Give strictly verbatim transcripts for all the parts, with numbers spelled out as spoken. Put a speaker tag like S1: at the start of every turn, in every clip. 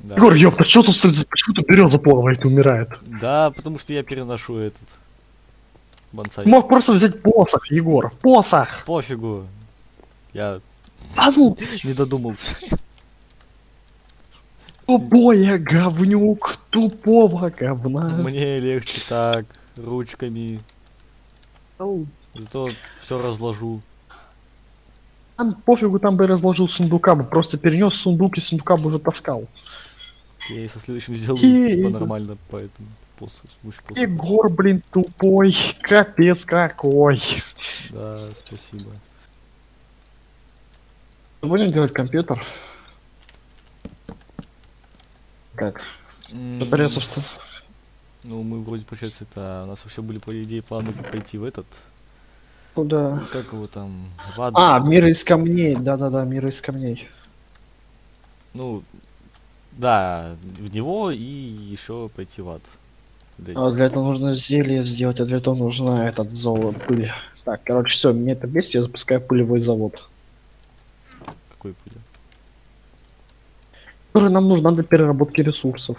S1: Да.
S2: Егор, ёпта, что тут стоит? Почему тут береза плавает и умирает?
S1: Да, потому что я переношу этот бонсай.
S2: Мог просто взять посох, Егор. Посох!
S1: Пофигу. Я
S2: А ну,
S1: не додумался.
S2: тупое говнюк тупого говна.
S1: Мне легче так, ручками.
S2: Ау.
S1: Зато все разложу.
S2: Там пофигу, там бы разложил сундука, бы просто перенес сундук и сундука бы уже таскал.
S1: Я и со следующим сделаю
S2: Егор,
S1: по-нормально, поэтому посох, с помощью посоха.
S2: Егор, блин, тупой. Капец какой.
S1: Да, спасибо.
S2: Будем делать компьютер? Как?
S1: М,
S2: Придется что?
S1: Ну, мы вроде, получается, это... У нас вообще были, по идее, планы пойти в этот...
S2: Куда?
S1: Как его там? В ад.
S2: А, мир из камней. Да-да-да, мир из камней.
S1: Ну, да, в него и еще пойти в ад. Для
S2: А
S1: этих.
S2: для этого нужно зелье сделать, а для этого нужна этот золото, пыль. Так, короче, все, мне это бесит, я запускаю пылевой завод.
S1: Какой пуля?
S2: Который нам нужно для переработки ресурсов.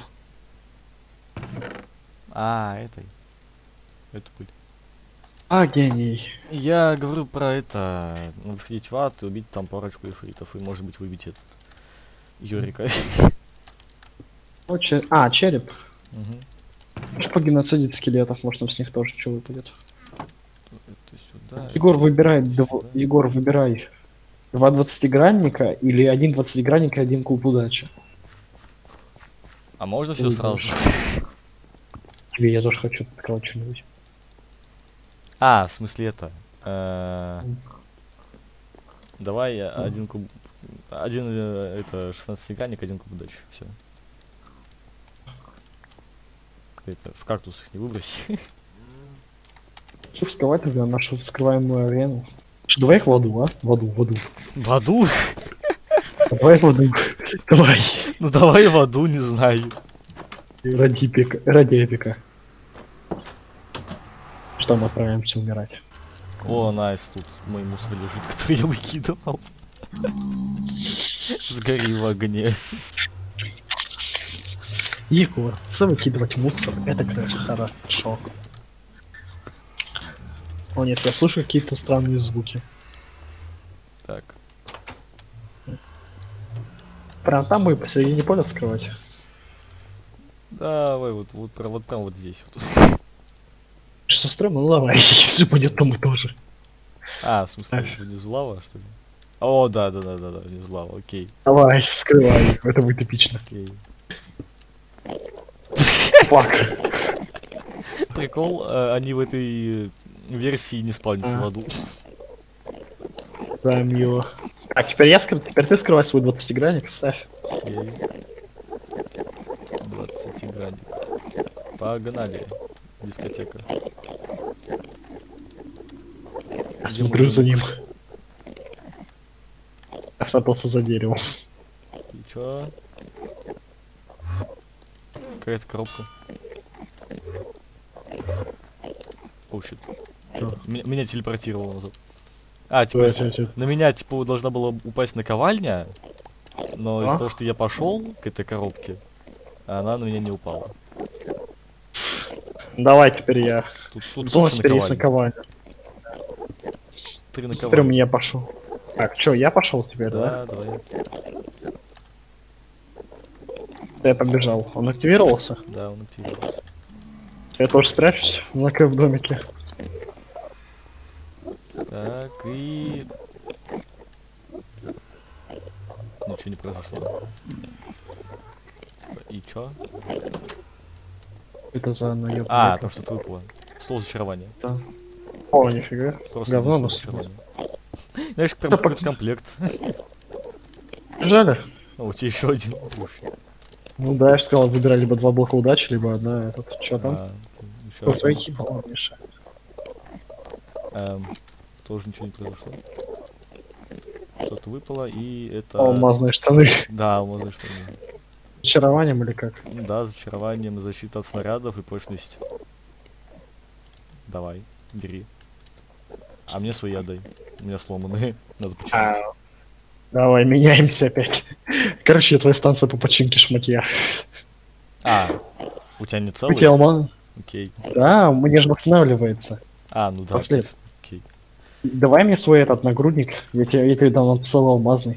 S1: А, этой. Эту пыль.
S2: А, гений.
S1: Я говорю про это. Надо сходить в ад и убить там парочку эфритов. И может быть выбить этот. Юрика.
S2: Ну, чер- А, череп.
S1: Мгм.
S2: Можешь погеноцидить скелетов, может там с них тоже что выпадет.
S1: Это сюда.
S2: Егор,
S1: это
S2: выбирай, дв-
S1: сюда.
S2: Егор, выбирай. Два двадцатигранника или один двадцатигранника и один куб удачи.
S1: А можно все
S2: Ой,
S1: сразу?
S2: боже. Тебе я тоже хочу открывать что-нибудь.
S1: А, в смысле это. Э, Давай э, один куб. Один э, это шестнадцатигранник, один куб удачи. Все. Ты это в кактус их не выброси.
S2: Что вскрывать тогда нашу вскрываемую арену? Что, давай их в аду, а? В аду, в аду.
S1: В аду?
S2: Давай в аду. Давай.
S1: Ну давай в аду, не знаю.
S2: Ради эпика. Ради эпика. Что мы отправляемся умирать?
S1: О, найс, тут мой мусор лежит, который я выкидывал. Сгори в огне.
S2: Егор, це выкидывать мусор, это, конечно, хорошо. О нет, я слышу какие-то странные звуки.
S1: Так.
S2: Прям там мы посередине поля вскрывать.
S1: Давай вот, вот, прям, вот прям вот здесь вот.
S2: Что стрёмно? Ну давай, если будет, то мы тоже.
S1: А, в смысле,
S2: Так.
S1: внизу лава, что ли? О, да, да, да, да, да, внизу лава, окей,
S2: Давай, вскрывай, это будет эпично.
S1: окей.
S2: Фак.
S1: Прикол, э, они в этой э, версии не спавнятся
S2: А.
S1: в аду.
S2: Да, мило. Так, теперь я скры... теперь ты скрывай свой двадцатигранник, ставь.
S1: Окей. двадцатигранник. Погнали. Дискотека.
S2: Я
S1: Где
S2: смотрю
S1: мой
S2: за
S1: друг?
S2: ним. Я спрятался за деревом.
S1: И чё? Какая-то коробка. О, щит.
S2: Чё?
S1: Меня, меня телепортировало назад. А, типа,
S2: Чё,
S1: с-
S2: чё, чё?
S1: на меня, типа, должна была упасть наковальня, но из-за
S2: А?
S1: того, что я пошел к этой коробке, она на меня не упала.
S2: Давай теперь я.
S1: Тут, тут
S2: У нас
S1: куча
S2: теперь есть
S1: наковальни.
S2: наковальня.
S1: Три
S2: Теперь
S1: наковальни.
S2: я пошел. Так, чё, я пошел теперь, да?
S1: Да, давай.
S2: Я побежал. Он активировался?
S1: Да, он активировался.
S2: Я тоже спрячусь на К в домике.
S1: Так, и... Ничего не произошло. И чё?
S2: Это за наеб.
S1: А, там что-то выпало. Слово зачарования.
S2: Да. О, нифига.
S1: Просто
S2: Говно
S1: слово
S2: нас.
S1: зачарования. Знаешь, прям
S2: Да,
S1: какой-то комплект.
S2: Жали?
S1: А у тебя еще один. Уж.
S2: Ну да, я же сказал, выбирай либо два блока удачи, либо одна этот. Чё там?
S1: А, еще
S2: Просто
S1: один.
S2: ебало мешает.
S1: Эм, тоже ничего не произошло. Что-то выпало, и это...
S2: Алмазные штаны.
S1: Да, алмазные штаны.
S2: Очарованием или как?
S1: Да, зачарованием, защита от снарядов и прочность. Давай, бери. А мне свои отдай. У меня сломанные. Надо починить.
S2: А, Давай, меняемся опять. Короче, твоя станция по починке шматья.
S1: А, у тебя не
S2: Окей,
S1: целый?
S2: алмаз.
S1: Окей.
S2: Да, мне же восстанавливается.
S1: А, ну да,
S2: Послед.
S1: точно. Окей.
S2: Давай мне свой этот нагрудник. Я тебе, я тебе дам он целый алмазный.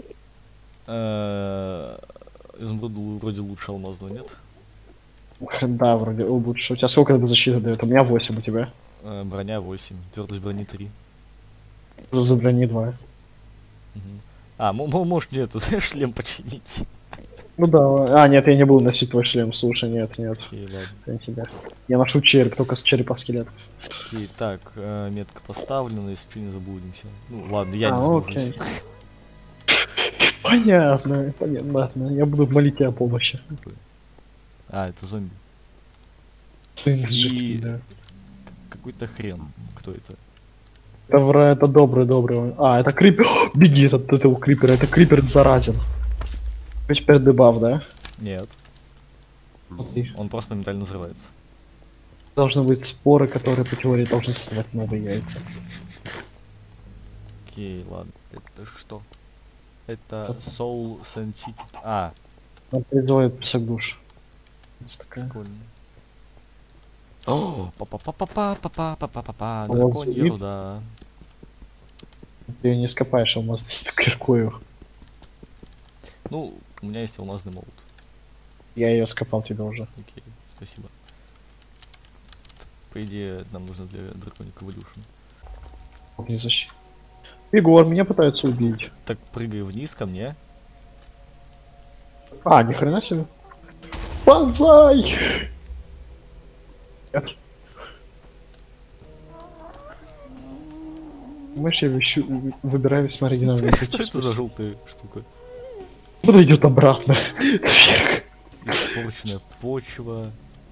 S1: Э, Изумруд вроде лучше алмазного, нет?
S2: Да, вроде лучше. У тебя сколько защиты дает? У меня восемь, у тебя?
S1: Э, Броня восемь, твердость брони три.
S2: За брони два.
S1: Мгм. А, мо- мо- можешь мне этот шлем починить?
S2: Ну да. А, нет, я не буду носить твой шлем. Слушай, нет, нет.
S1: Окей, ладно.
S2: Я тебя. Я ношу череп, только с черепа скелет.
S1: Окей, так, э, метка поставлена, если что, не заблудимся. Ну, ладно, я
S2: А,
S1: не
S2: ну,
S1: заблужусь.
S2: окей. Понятно, понятно. Я буду молить тебя о помощи.
S1: А, это зомби.
S2: Сын
S1: И-
S2: жидкий, да.
S1: Какой-то хрен. Кто это?
S2: Это, вра- это добрый, добрый. А, это крипер. О, беги от от этого крипера. Это крипер заразен. А теперь дебаф, да?
S1: Нет,
S2: Смотри.
S1: он просто моментально взрывается.
S2: Должны быть споры, которые по теории должны создавать новые яйца.
S1: Окей, ладно. Это что? Это Soul Senchit. А,
S2: Он призывает песок душ. Вот такая.
S1: прикольно. О, па-па-па-па-па-па-па-па-па-па,
S2: Вот
S1: драконья
S2: звук.
S1: руда.
S2: Ты ее не скопаешь, а алмаз с киркою.
S1: Ну, у меня есть алмазный молот.
S2: Я ее скопал тебе уже.
S1: Окей, спасибо. По идее, нам нужно для драконика эволюшн.
S2: Не защи. Егор, меня пытаются убить.
S1: Так, прыгай вниз ко мне.
S2: А, ни хрена себе. Банзай! Нет. Понимаешь, я вещу, выбираю весьма оригинальные
S1: Что это за желтая штука?
S2: Куда идет обратно? Вверх.
S1: Испорченная почва.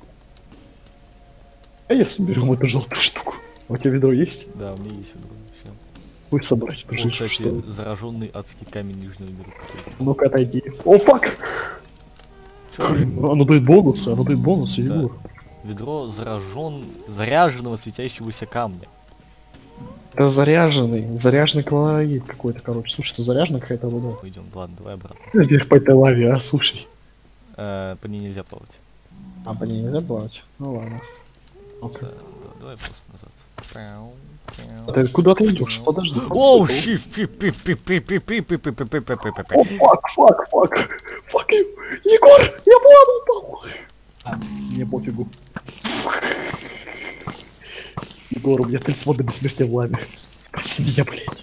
S2: А я соберу эту желтую штуку. У тебя ведро есть?
S1: Да, у меня есть ведро. Ща.
S2: Вы собрать
S1: О,
S2: пожить,
S1: кстати,
S2: что ли?
S1: зараженный адский камень нижнего мира какой-то.
S2: Ну-ка, отойди. О, фак!
S1: Чё?
S2: Оно дает бонусы, оно дает бонусы,
S1: Да.
S2: Егор.
S1: Ведро заражен... заряженного светящегося камня.
S2: Это заряженный, заряженный колоид какой-то, короче. Слушай, это заряженная какая-то вода.
S1: Пойдем, ладно, давай обратно.
S2: Вверх по этой лаве, а, слушай.
S1: Э, по ней нельзя плавать.
S2: А, по ней нельзя плавать? Ну ладно. Окей.
S1: Да, да, давай просто назад. Пяу,
S2: А
S1: пяу,
S2: ты куда ты идешь?
S1: пяу.
S2: Подожди.
S1: Оу,
S2: подожди.
S1: щи, пи пи пи пи пи пи пи пи пи пи пи пи пи.
S2: О, фак, фак, фак. Фак, Егор, я в лаву упал. А, мне пофигу. Егор, у меня талисман до бессмертия в лаве. Спаси меня, блядь.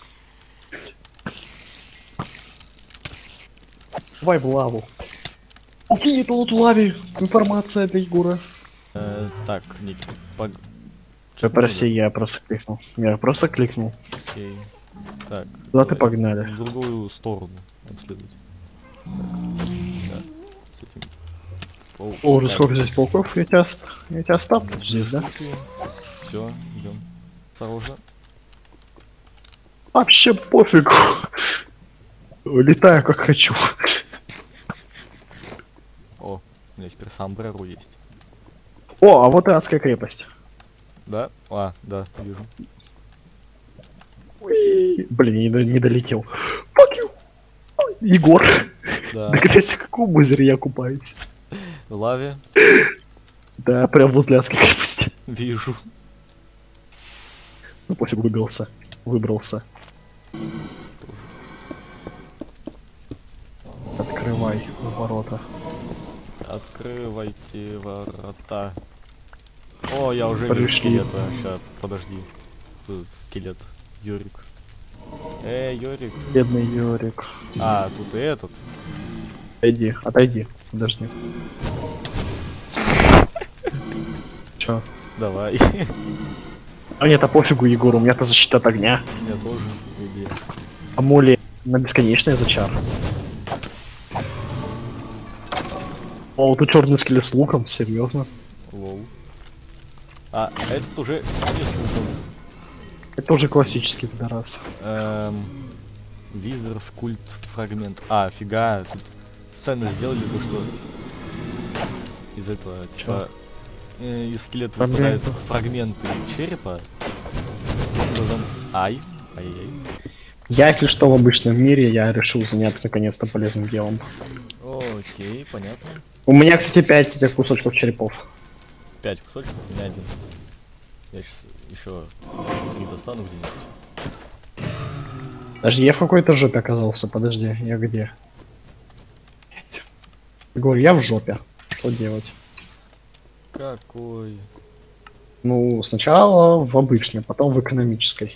S2: Давай в лаву. Укинь эту вот в лаве. Информация для Егора.
S1: Э, так, Ник, пог...
S2: Все, прости, я просто кликнул. Я просто кликнул.
S1: Окей. Так.
S2: Куда ты погнали?
S1: В другую сторону обследовать. Так. Да. С этим. Пау-
S2: О, уже
S1: так,
S2: сколько здесь пауков? Я тебя, ост- я тебя оставлю здесь, да?
S1: Все, идем. Осторожно.
S2: Вообще пофигу. Летаю как хочу.
S1: О, у меня теперь сомбреро есть.
S2: О, а вот и адская крепость.
S1: Да? А, да, вижу.
S2: Уи. Блин, не, до- не долетел. Fuck you. Ой, Егор,
S1: Да,
S2: догадайся, в каком озере я купаюсь.
S1: в лаве.
S2: Да, прям возле адской крепости.
S1: Вижу.
S2: Ну пофиг, выбрался. Выбрался. Открывай ворота.
S1: Открывайте ворота. О, я уже вижу
S2: Прыжки.
S1: скелета. Ща, подожди. Тут скелет. Юрик. Эй, Юрик.
S2: Бедный Йорик.
S1: А, тут и этот.
S2: Отойди, отойди. Подожди. Чё?
S1: Давай.
S2: А нет, а пофигу, Егор, у меня-то защита от огня.
S1: У меня тоже идея.
S2: Амулет на бесконечный зачар. О, вот тут черный скелет с луком, серьезно.
S1: Лол. А, этот уже не с луком.
S2: Это уже классический пидорас.
S1: Эм... Визер, скульт, фрагмент. А, фига, тут специально сделали то, что из этого, типа, э, из скелета выпадают
S2: Фрагменты.
S1: фрагменты черепа. Таким образом- Ай, ай-яй.
S2: Я, если что, в обычном мире, я решил заняться наконец-то полезным делом.
S1: Окей, понятно.
S2: У меня, кстати, пять этих кусочков черепов.
S1: Пять кусочков, у меня один. Я сейчас еще три достану где-нибудь.
S2: Подожди, я в какой-то жопе оказался, подожди, я где? Говорю, я в жопе. Что делать?
S1: Какой?
S2: Ну, сначала в обычной, потом в экономической.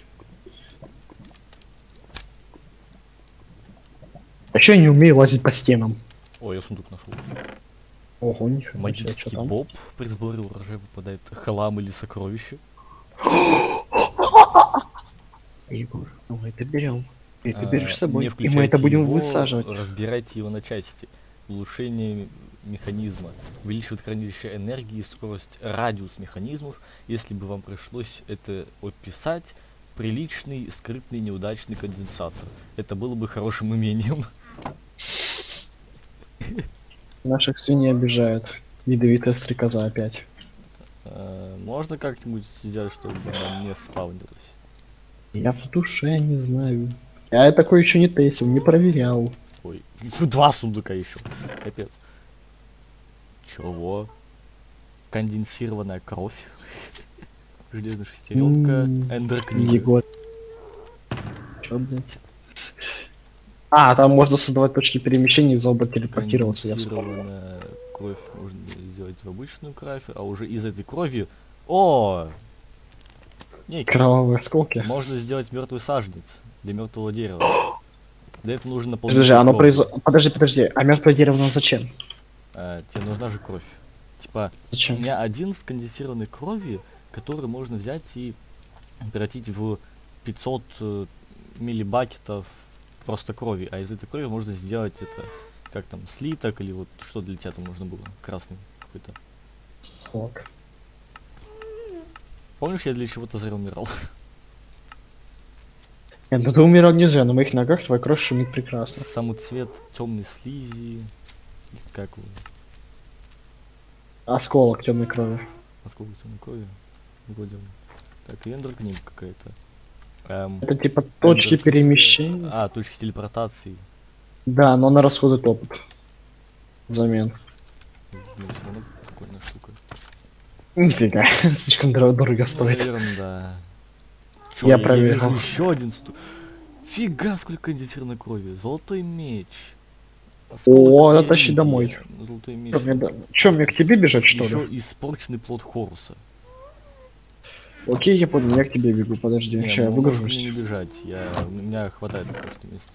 S2: А еще я не умею лазить по стенам.
S1: Ой, я сундук нашел.
S2: Ого, нихера себе, что
S1: Магический
S2: там?
S1: боб. При сборе урожая выпадает хлам или сокровище.
S2: Егор, ну мы это берем. Ты это
S1: А,
S2: берешь с собой,
S1: не
S2: и мы
S1: включайте
S2: это будем
S1: его,
S2: высаживать.
S1: разбирайте его на части. Улучшение механизма увеличивает хранилище энергии, скорость, радиус механизмов. Если бы вам пришлось это описать, приличный, скрытный, неудачный конденсатор. Это было бы хорошим умением.
S2: Наших свиней обижают. Ядовитая стрекоза опять.
S1: А, можно как-нибудь сделать, чтобы она не спавнилась?
S2: Я в душе не знаю. Я такой еще не тестил, не проверял.
S1: Ой, два сундука еще. Капец. Чего? Конденсированная кровь. Железная шестеренка.
S2: М,
S1: Эндер книга.
S2: Егор. Чё, блядь? А, там можно создавать точки перемещения и зоба телепортироваться, я вспомнил.
S1: Конденсированная кровь можно сделать в обычную кровь, а уже из этой крови... О! Не,
S2: Кровавые осколки.
S1: можно сделать мертвый саженец для мертвого дерева. Для этого нужно наполнить.
S2: Подожди, оно
S1: кровью.
S2: произо... Подожди, подожди, а мертвое дерево нам зачем?
S1: А, тебе нужна же кровь. Типа, у
S2: Зачем?
S1: меня один с конденсированной крови, который можно взять и превратить в пятьсот э, миллибакетов просто крови, а из этой крови можно сделать это, как там, слиток или вот что для тебя там нужно было, красный какой-то.
S2: Флаг.
S1: Помнишь, я для чего-то зря умирал?
S2: Нет, ну ты умирал не зря, на моих ногах твоя кровь шумит прекрасно.
S1: Самый цвет темной слизи, или как его,
S2: Осколок темной крови.
S1: насколько темной крови, вроде. Так, и эндер книга какая-то. Эм,
S2: Это типа точки
S1: эндер книга.
S2: перемещения.
S1: А, точки телепортации.
S2: Да, но она расходует опыт. Взамен.
S1: Блин, всё равно прикольная штука.
S2: Нифига, слишком дор- дорого
S1: Ну,
S2: стоит.
S1: наверное, да. Чё,
S2: Я
S1: я, я
S2: проверил.
S1: вижу еще один сту... Фига, сколько конденсированной крови. Золотой меч.
S2: О,
S1: Осколок
S2: это тащи
S1: Энди.
S2: домой.
S1: Золотой меч.
S2: Чё мне, да- чё, мне к тебе бежать, что
S1: Еще
S2: ли?
S1: испорченный плод Хоруса.
S2: Окей, я понял, я к тебе бегу, подожди,
S1: Не,
S2: сейчас я
S1: ну, можешь
S2: выгружусь.
S1: мне не бежать. Я... У меня хватает пока что места.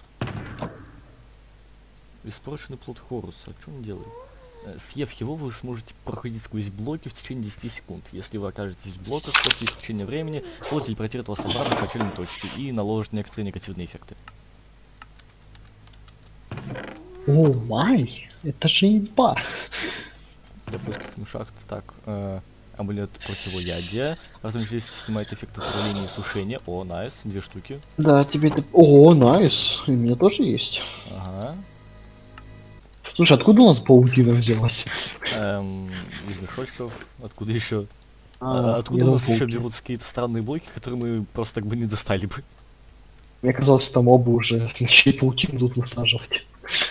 S1: Испорченный плод Хоруса. А что он делает? Э, Съев его, вы сможете проходить сквозь блоки в течение десяти секунд. Если вы окажетесь в блоках после истечения времени, плод телепортирует вас обратно к начальной точке и наложит некоторые негативные эффекты.
S2: О, май, это же еба.
S1: Для плоских шахт. Так, э, амулет противоядия. Разумеется, снимает эффект отравления и сушения. О, найс, две штуки.
S2: Да, тебе это... О, найс, и у меня тоже есть.
S1: Ага.
S2: Слушай, откуда у нас паутина взялась?
S1: Эм, из мешочков. Откуда еще?
S2: А,
S1: Откуда
S2: я
S1: у нас
S2: думал,
S1: еще
S2: пауки.
S1: берутся какие-то странные блоки, которые мы просто так бы не достали бы?
S2: Мне казалось, там оба уже начали паутину тут высаживать.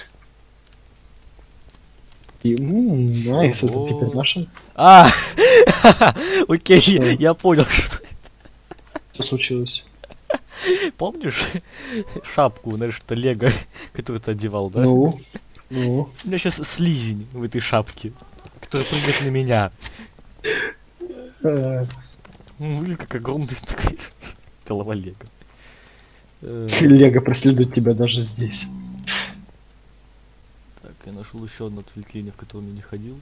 S2: И, м, найс, это
S1: Чего?
S2: теперь наша?
S1: А! Окей,
S2: Что?
S1: я понял, что...
S2: Что случилось?
S1: Помнишь шапку, знаешь, это Лего, которую ты одевал, да?
S2: Ну, ну.
S1: У меня сейчас слизень в этой шапке, который прыгает на меня.
S2: э,
S1: Ну, выглядит как огромный такой голова Лего. Э,
S2: Лего преследует тебя даже здесь.
S1: Так, я нашел еще одно отвлечение, в котором я не ходил.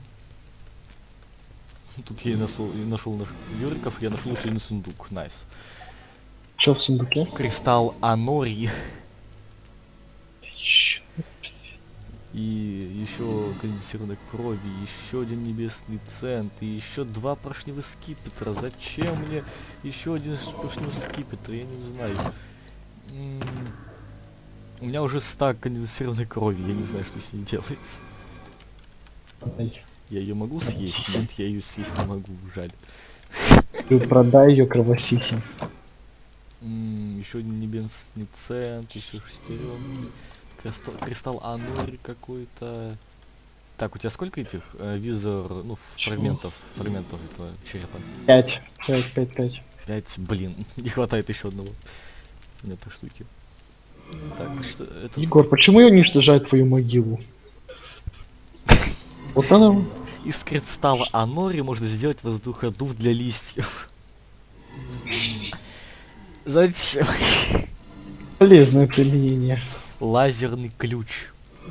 S1: Тут я и нашел, и нашел наш Юриков, я нашел еще один сундук. Найс.
S2: Что в сундуке?
S1: Кристалл Анори.
S2: Щ-
S1: И еще конденсированной крови, еще один небесный цент, и еще два поршневых скипетра. Зачем мне еще один поршневой скипетр? Я не знаю. М, У меня уже стак конденсированной крови, я не знаю, что с ней делается.
S2: Ай,
S1: Я ее могу съесть? Нет, я ее съесть не могу, жаль.
S2: Ты продай ее кровосисям.
S1: еще один небесный цент, еще шестеренки. Кристалл, кристалл Анори какой-то. Так, у тебя сколько этих э, визор, ну, фрагментов, фрагментов этого черепа?
S2: Пять. Пять, пять, пять.
S1: Пять, блин, не хватает еще одного. На этой штуки. Так, что это?
S2: Егор, почему я уничтожаю твою могилу? Вот она.
S1: Из кристалла Анори можно сделать воздуходув для листьев. Зачем?
S2: Полезное применение.
S1: Лазерный ключ.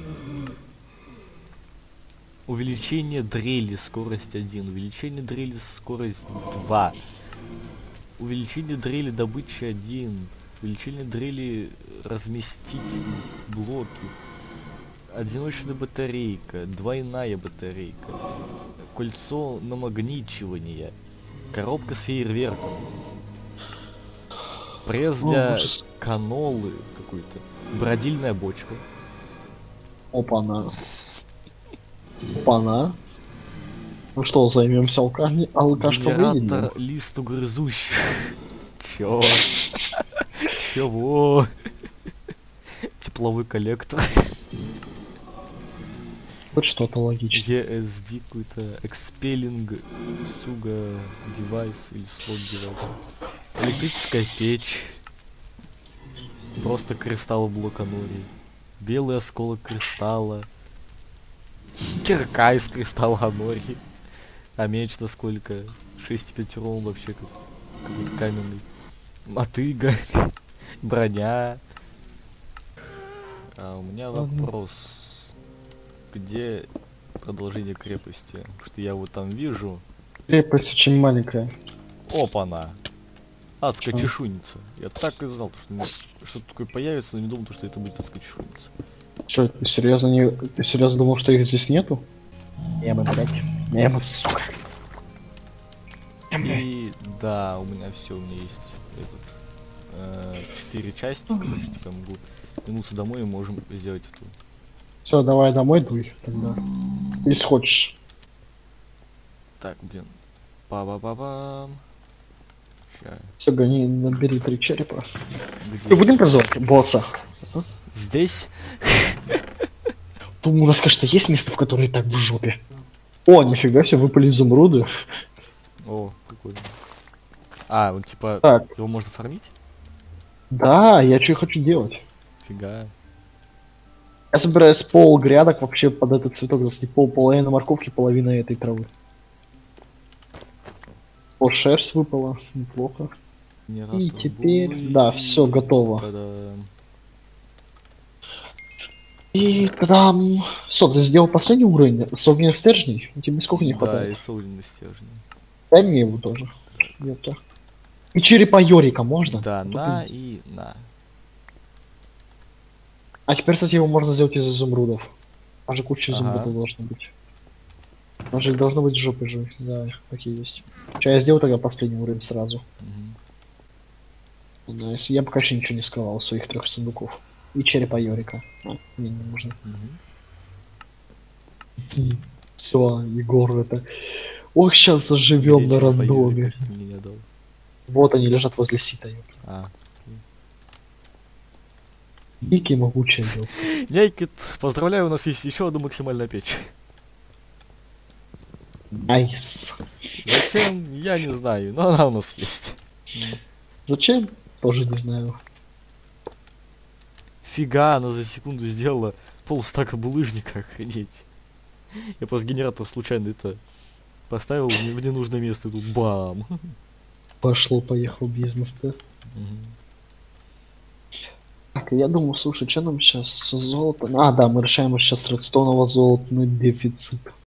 S1: Увеличение дрели, скорость один. Увеличение дрели, скорость два. Увеличение дрели, добычи один. Увеличение дрели, разместить блоки. Одиночная батарейка. Двойная батарейка. Кольцо намагничивания. Коробка с фейерверком. Пресс для
S2: О, ужас.
S1: канолы какой-то. Бродильная бочка.
S2: Опа-на. Опа-на. Ну что, займемся алкашкой
S1: Генератор лист угрызущий. Чё? Чего? Тепловой коллектор.
S2: Хоть что-то логично.
S1: и эс ди какой-то. Expelling суга девайс или слот девайс. Электрическая печь. Просто кристалл блок Анори. Белый осколок кристалла. Кирка из кристалла Анори. А меч-то сколько? шесть и пять урон вообще как какой-то каменный. Мотыга. Броня. А у меня вопрос. Где продолжение крепости? Потому что я вот там вижу.
S2: Крепость очень маленькая.
S1: Опа-на. Адская
S2: Чё?
S1: чешуйница. Я так и знал, что мне что-то такое появится, но не думал, что это будет адская чешуйница.
S2: Что, ты серьезно не. Ты серьезно думал, что их здесь нету? Небо, блядь. Небо, сука.
S1: И да, у меня все, у меня есть этот э, четыре части, короче, типа могу вернуться домой и можем сделать эту.
S2: Все, давай домой дуй тогда. Если хочешь.
S1: Так, блин. Па-ба-ба-бам. Ща.
S2: Все, гони, набери три черепа.
S1: Где?
S2: Мы будем призывать босса?
S1: Здесь?
S2: Думаю, у нас, кажется, есть место, в которое и так в жопе. О, нифига себе, выпали изумруды.
S1: О, прикольно. А, вот типа
S2: Так,
S1: его можно фармить?
S2: да, я что хочу делать.
S1: Фига.
S2: Я собираю с пол грядок вообще под этот цветок, если пол, половина морковки, половина этой травы. О, шерсть выпала, неплохо.
S1: Генератор
S2: И теперь,
S1: булы.
S2: да, все готово.
S1: Та-дам.
S2: И там... Что, ты сделал последний уровень с огненных стержней? Тебе сколько не
S1: Да,
S2: хватает?
S1: и соуленный стержень.
S2: Дай мне его тоже. Где-то. И черепа Йорика можно?
S1: Да,
S2: А то
S1: на
S2: ты-
S1: и на.
S2: А теперь, кстати, его можно сделать из изумрудов. Там же куча
S1: Ага.
S2: изумрудов должно быть. Там же должно быть жопы же. Да, такие есть. Сейчас я сделаю тогда последний уровень сразу.
S1: Мгм.
S2: Найс. Я пока еще ничего не скрывал из своих трех сундуков. И черепа Йорика. А, мне не нужно.
S1: Мгм.
S2: Все, Егор, это... Ох, сейчас заживем
S1: Где
S2: на
S1: черепа
S2: рандоме.
S1: Юрика? Ты мне не дал.
S2: Вот они лежат возле сита. ёпта.
S1: А.
S2: Дикий могучий ёпта.
S1: Нейкит, поздравляю, у нас есть еще одна максимальная печь.
S2: Найс.
S1: Зачем? Я не знаю, но она у нас есть.
S2: Зачем? Тоже не знаю.
S1: Фига, она за секунду сделала полстака булыжника, охренеть. Я просто генератор случайно это поставил в не- в ненужное место, и тут бам.
S2: Пошло, поехал бизнес, да?
S1: Мгм.
S2: Так, я думаю, слушай, что нам сейчас золото? А, да, мы решаем сейчас редстонового золотный дефицит.